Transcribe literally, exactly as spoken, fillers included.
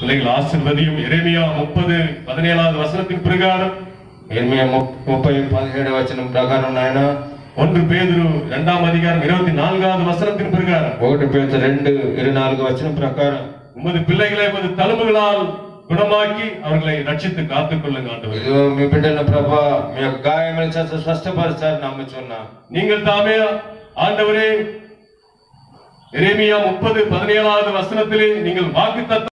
பிள்ளைகள் ஆசீர்வதியும். எரேமியா முப்பது பதினேழாவது வசனத்தின் பிரகாரம் ఇర్మియా ముప్పై పదిహేడు వచనం ప్రకారం నాయన ஒன்று பேதுரு இரண்டாம் அதிகாரம் இருபத்தி நான்காவது வசனத்தின் பிரகாரம் ఒకటి పేతురు రెండు ఇరవై నాలుగు వచనం ప్రకారం உமது பிள்ளைகளை உமது தழும்புகளால் குணமாக்கி அவர்களை ரட்சித்து காத்துக் கொள்ளுங்க ஆண்டவரே. ఇదిగో మీ బిడ్డల ప్రభా మీ యొక్క గాయముల చేత స్వస్థపరచారు నమ్ముచున్నా. நீங்கள் தாமே ஆண்டவரே எரேமியா முப்பது பதினேழாவது வசனத்திலே நீங்கள் வாக்குத்தத்தம்